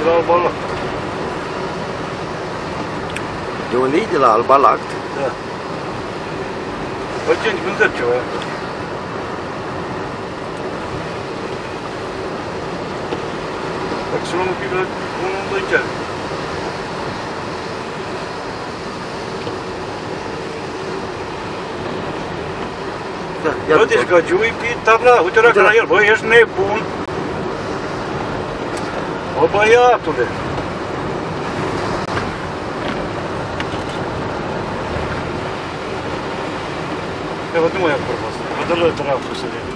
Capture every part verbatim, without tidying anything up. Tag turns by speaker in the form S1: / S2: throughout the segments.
S1: la Albalact.
S2: De unde e? De la Albalact?
S1: Da. Păi ce-mi vânzări ceva. Dacă să luăm un pic la unu doi chiar.
S2: Da,
S1: bă, deci gagiul e pe tabla, uite ora la el, bă, ești nebun. Bă, băiatule. Ia, văd, nu mă ia vorba asta, vă dă-l dracu să le...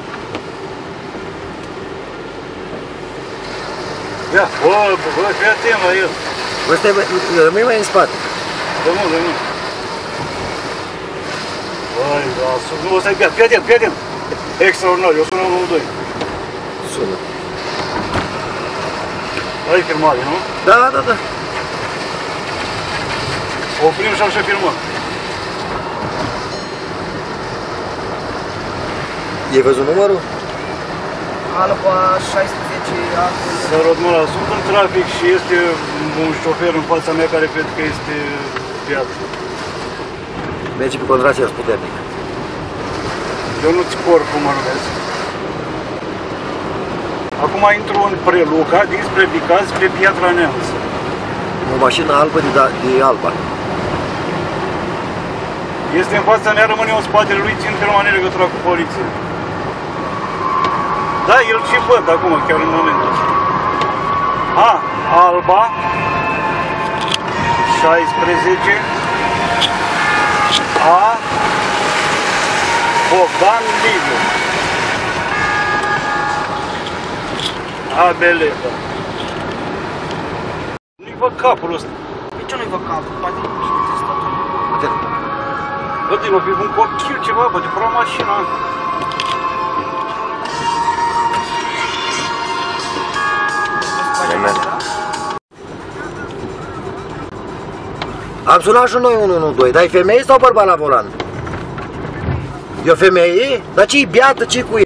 S1: Ia, bă, bă, fii atent la el.
S2: Bă, stai, rămâi mai în spate.
S1: Rămân, rămân. Băi, da, nu o să-i beat, fii atent, fii atent. Extraordinar, eu sună unu doi.
S2: Sună.
S1: Ai filmare, nu?
S2: Da, da, da.
S1: Oprim și așa filmăm.
S2: Ai văzut numărul?
S3: Alba șaisprezece, altul...
S1: Să Rodmăla, sunt în trafic și este un șofer în fața mea care cred că este beat.
S2: Merge pe contrasens puternic.
S1: Eu nu-ți por cum mă numesc. Acum intru în Preluca, dinspre Bicaz, spre Piatra Neamț.
S2: O mașină albă de, de Alba.
S1: Este în fața mea, rămâne în spatele lui, țin permanent legătura cu poliția. Da, el și văd acum, chiar în momentul ăsta. A, Alba șaisprezece A Bogdan Liviu. A, Beleva. Nu-i văd capul ăsta.
S3: De ce nu-i văd capul? Poate e bine testatul.
S1: Bă, din o fi un cochil ceva, bă, de fără mașina.
S2: Am sunat și noi unu unu doi, dar e femeie sau bărbat la volan? E o femeie? Dar ce-i beată, ce-i cu ea?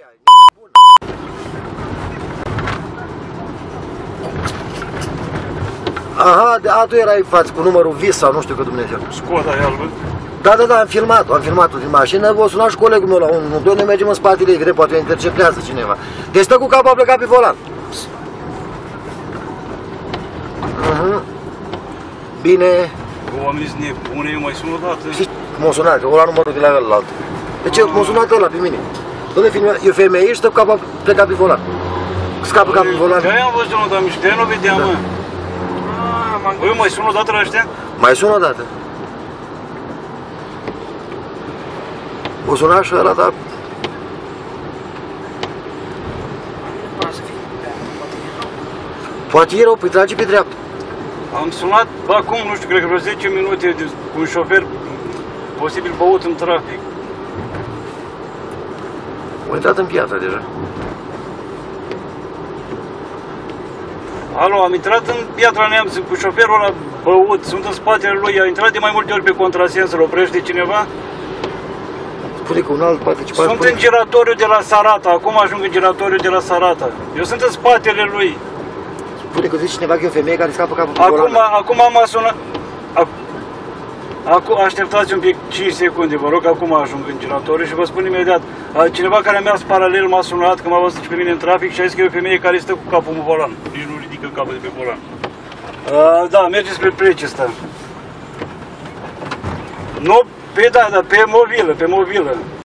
S2: Aha, de altul erai față cu numărul vis sau nu știu că Dumnezeu.
S1: Scoda e albă.
S2: Da, da, da, am filmat-o, am filmat-o din mașină, o sunat și colegul meu la unu unu doi, noi mergem în spatele ei, cred, poate o interceptează cineva. Deci stă cu capul a plecat pe volan. Uh-huh. Bine.
S1: Oamenii sunt nebune, eu mai sun o dată.
S2: Știi cum o sunat, că o la numărul de la ălalt. Deci m-a sunat ăla pe mine. Dom'le, e o femeie și stă cu capul a plecat pe volan. Scapă capul pe volan.
S1: De-aia am văzut, dar mici, de-aia nu vedeam, mă. Băi, mai sun o dată la ăștia?
S2: Mai sun o dată. O suna și ăla, dar... Poate e rău, păi trage pe dreapta.
S1: Am sunat acum, nu știu, cred că vreo zece minute cu un șofer posibil băut în trafic.
S2: Am intrat în piață deja.
S1: Alo, am intrat în Piatra Neamț cu șoferul ăla băut, sunt în spatele lui, a intrat de mai multe ori pe contrasens, îl oprește cineva?
S2: Spune că un alt participant...
S1: Sunt în giratoriu de la Sarata, acum ajung în giratoriu de la Sarata. Eu sunt în spatele lui.
S2: Spune că zice cineva că e o femeie care scapă capul pe
S1: Acum,
S2: volan.
S1: acum m-a sunat... Acum, așteptați un pic cinci secunde, vă rog, acum ajung în giratoriu și vă spun imediat. Cineva care a mers paralel m-a sunat, că m-a văzut și pe mine în trafic și a zis că e o femeie care stă cu capul în volan. Nici nu ridică capul de pe volan. Uh, da, merge spre Plecesta. Nu, pe da, da, pe mobilă, pe mobilă.